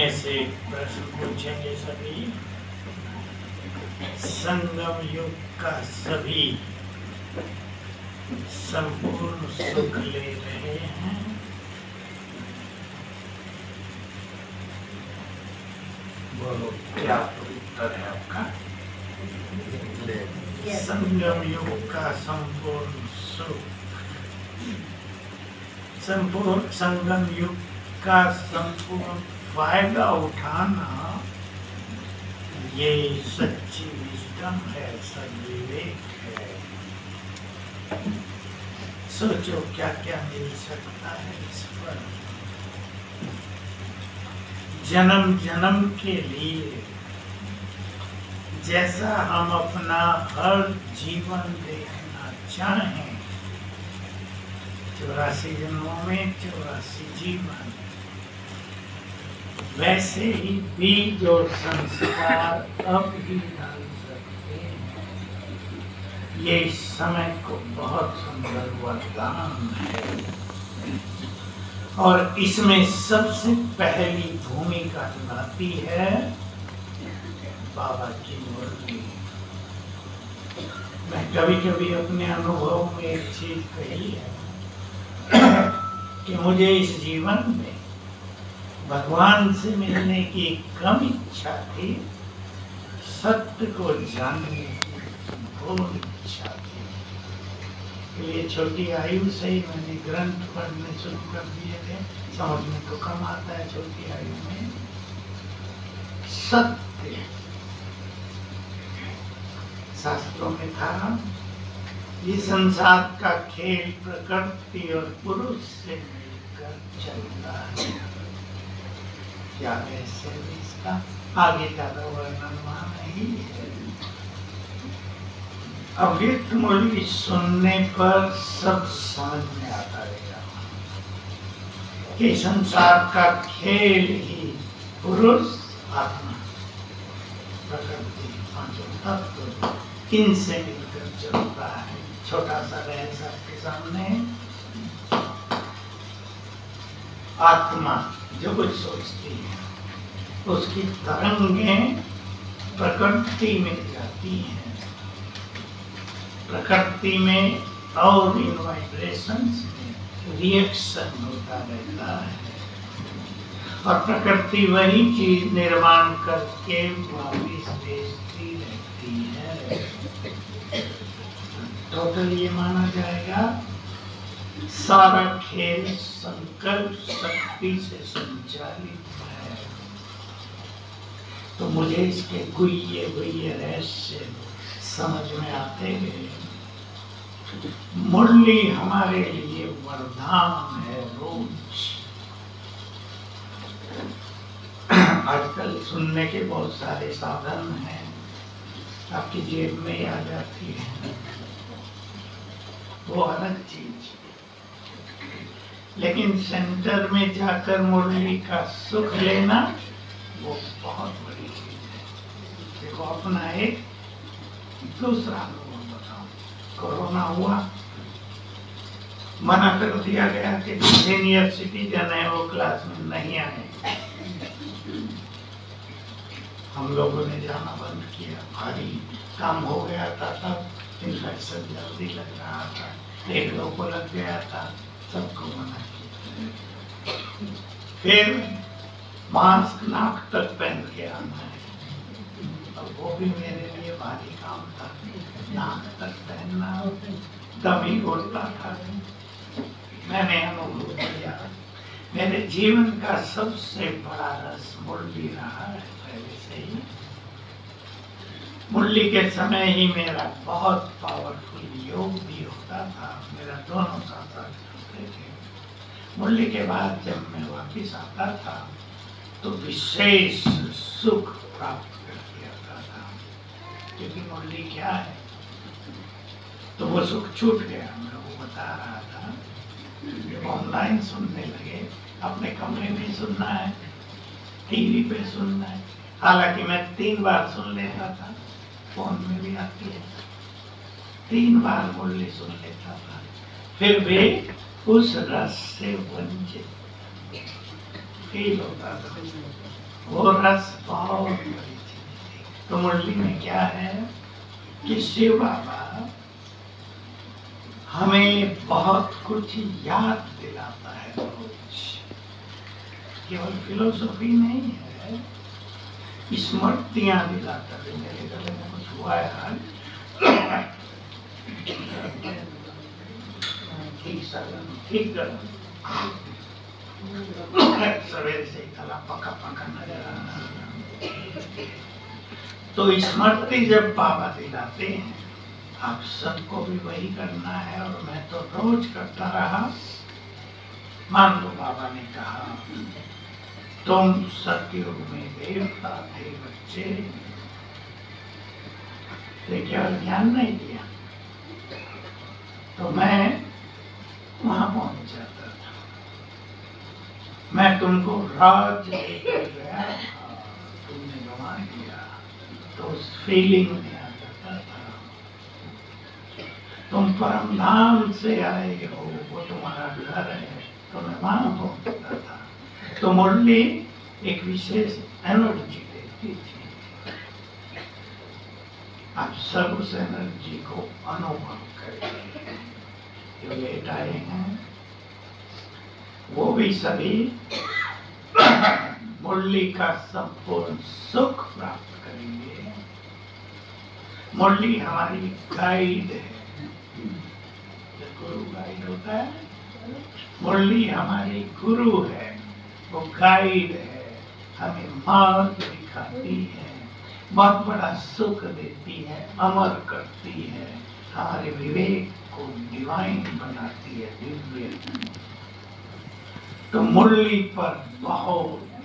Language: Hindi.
में से प्रश्न पूछेंगे सभी। संगम युग का सभी संपूर्ण सुख ले रहे हैं। बोलो क्या उत्तर है आपका? संगम युग का संपूर्ण सुख, संपूर्ण संगम युग का संपूर्ण फायदा उठाना, ये सच्ची विजडम है, सद्विवेक है। सोचो क्या क्या मिल सकता है इस पर। जन्म जन्म के लिए जैसा हम अपना हर जीवन देखना चाहें, 84 जन्मों में 84 जीवन, वैसे ही बीज और संस्कार अब भी डाल सकते हैं। ये इस समय को बहुत सुंदर वरदान है और इसमें सबसे पहली भूमिका निभाती है बाबा की मुरली। मैं कभी कभी अपने अनुभव में एक चीज कही है कि मुझे इस जीवन में भगवान से मिलने की कम इच्छा थी, सत्य को जानने की बहुत इच्छा थी। ये छोटी आयु से ही मैंने ग्रंथ पढ़ने शुरू कर दिए थे। समझ में तो कम आता है छोटी आयु में। सत्य शास्त्रों में था, ये संसार का खेल प्रकृति और पुरुष से मिलकर चलता है। क्या ऐसे इसका आगे ज्यादा वर्णन वहां नहीं है। अव्यक्त मुरली सुनने पर सब समझ में आता रहेगा कि संसार का खेल ही पुरुष, आत्मा, प्रकृति, पांचों तत्व, इनसे मिलकर चलता है। छोटा सा रहस्य आपके सामने। आत्मा जो कुछ सोचती है, उसकी तरंगें प्रकृति में जाती हैं। प्रकृति में और इन वाइब्रेशंस में रिएक्शन होता रहता है और प्रकृति वही चीज निर्माण करके वापिस भेजती रहती है। टोटल ये माना जाएगा सारा खेल संकल्प शक्ति से संचालित है। तो मुझे इसके गुह्य गुह्य रहस्य समझ में आते गए। मुरली हमारे लिए वरदान है रोज। आजकल सुनने के बहुत सारे साधन हैं, आपकी जेब में ही आ जाती है, वो अलग चीज। लेकिन सेंटर में जाकर मुरली का सुख लेना वो बहुत बड़ी चीज है। देखो अपना एक दूसरा अनुभव बताओ। कोरोना हुआ, मना कर दिया गया कि सीनियर सिटीजन है वो क्लास में नहीं आए। हम लोगों ने जाना बंद किया। भारी काम हो गया था, तब इन्फेक्शन जल्दी लग रहा था, एक लोग को लग गया था, सबको मना किया। फिर मास्क नाक तक पहन के आना है, और वो भी मेरे लिए भारी काम था। नाक तक पहनना दम ही घुटता था। मैंने अनुभव किया, मेरे जीवन का सबसे बड़ा रस मुरली रहा है पहले से ही। मुरली के समय ही मेरा बहुत पावरफुल योग भी होता था, मेरा दोनों साथ होते थे। मुरली के बाद जब मैं वापिस आता था तो विशेष सुख प्राप्त करके आता था, क्योंकि मुरली क्या है। तो वो सुख छूट गया। मैं वो बता रहा था, जब ऑनलाइन सुनने लगे, अपने कमरे में सुनना है, टीवी पे सुनना है। हालांकि मैं 3 बार सुन लेता था, फोन में भी आती है, 3 बार मुरली सुन लेता था, फिर भी उस रस से वंचित फील होता था। वो रस बहुत बड़ी चीज थी। तो मुरली में क्या है कि शिव बाबा हमें बहुत कुछ याद दिलाता है रोज। केवल फिलोसॉफी नहीं है, स्मृतियां दिलाता है। मेरे गले में कुछ हुआ है आज, ठीक कर सवेरे से गला पका पका नजर आ रहा। तो स्मृति जब बाबा दिलाते हैं, आप सबको भी वही करना है। और मैं तो रोज करता रहा। मान लो बाबा ने कहा तुम सतयुग में देवता थे बच्चे, लेकिन ध्यान नहीं दिया, तो मैं वहां पहुंच जाता था। मैं तुमको राज लेकर गया था, तुमने गंवा दिया, तो उस फीलिंग में आ जाता था। तुम परम धाम से आए हो, वो तुम्हारा घर है, तो मैं वहां पहुंचता था। तो मुरली एक विशेष एनर्जी देती थी। आप सब उस एनर्जी को अनुभव करें। जो लेट आए हैं वो भी सभी मुरली का संपूर्ण सुख प्राप्त करेंगे। मुरली हमारी गाइड है। गुरु गाइड होता है, मुरली हमारी गुरु है, वो गाइड है, हमें मार्ग दिखाती है, बहुत बड़ा सुख देती है, अमर करती है, हमारे विवेक को डिवाइन बनाती है, दिव्य। तो मुरली पर बहुत